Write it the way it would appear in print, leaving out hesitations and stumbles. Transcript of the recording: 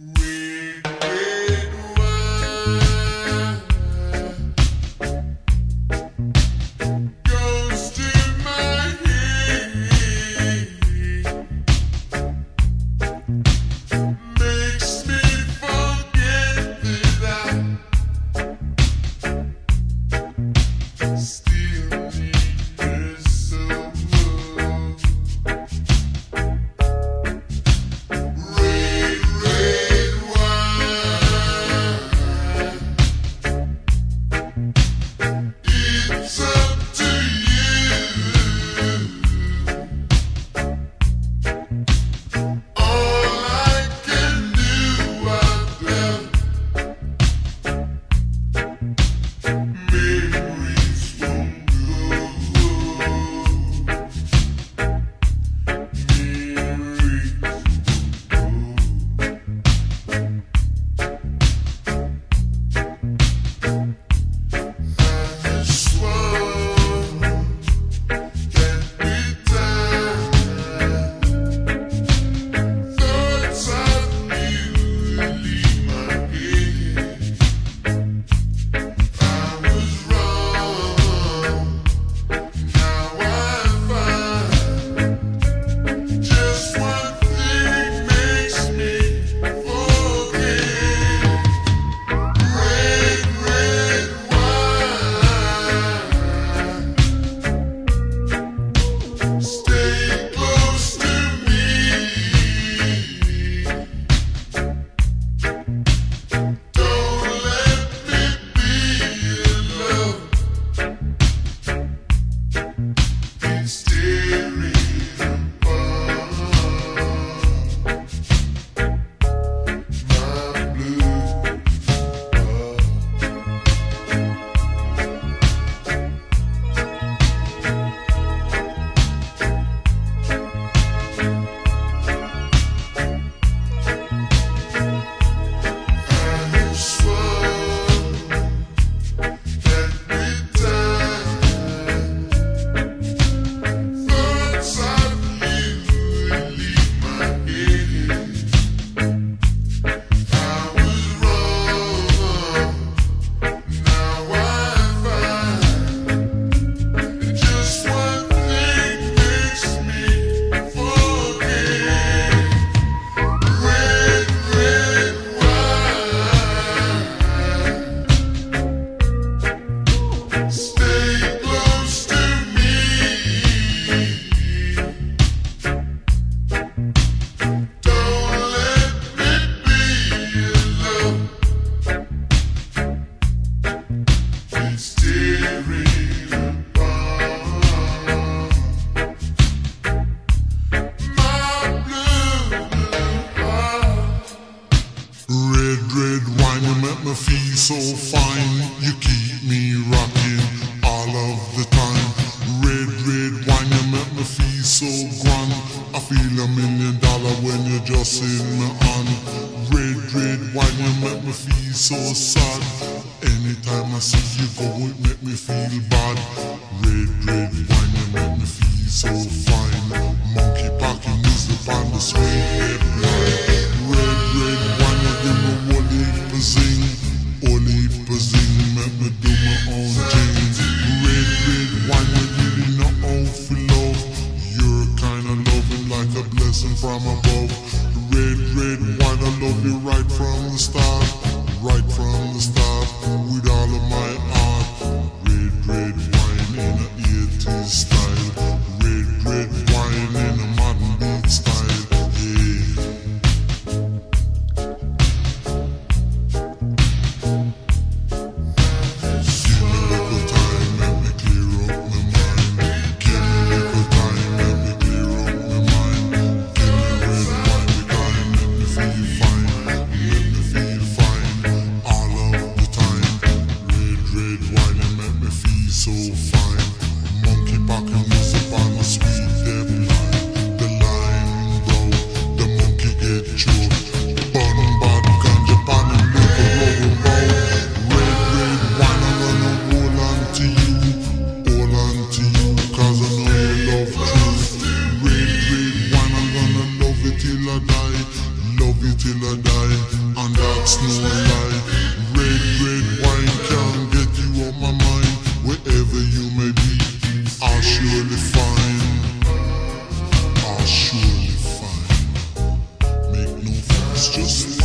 so fine, you keep me rocking all of the time. Red, red wine, you make me feel so grand. I feel $1 million when you just in me on. Red, red wine, you make me feel so sad. Anytime I see you go, it make me feel bad. Red, red wine, you make me feel so fine. Monkey packing music on the sweet red wine. Red, red wine, you give me one heap of zing. All heap of zing, make me do my own thing. Red, red wine, you really know how for love. You're kinda loving like a blessing from above. Red, red wine, I love you right from the start. Right from the start, with all of my heart. Red, red wine in a 80s style. Red, red wine in a modern beat style. Yeah. Give me a little time, let me clear up my mind. Give me a little time, let me clear up my mind. Give me red wine, because it make me feel fine. Make me feel fine. lie, and that's no lie. Red, red wine can get you out my mind. Wherever you may be, I'll surely find. I'll surely find. Make no fuss, just